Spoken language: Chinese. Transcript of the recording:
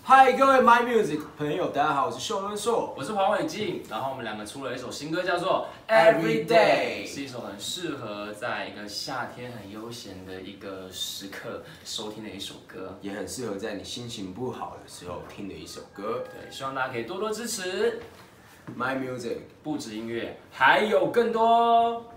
嗨，各位 My Music 朋友，大家好，我是秀伦硕， 我是黄伟晋。然后我们两个出了一首新歌，叫做《 Every Day》， 是一首很适合在一个夏天很悠闲的一个时刻收听的一首歌， 也很适合在你心情不好的时候听的一首歌。 对，希望大家可以多多支持 My Music， 不止音乐，还有更多。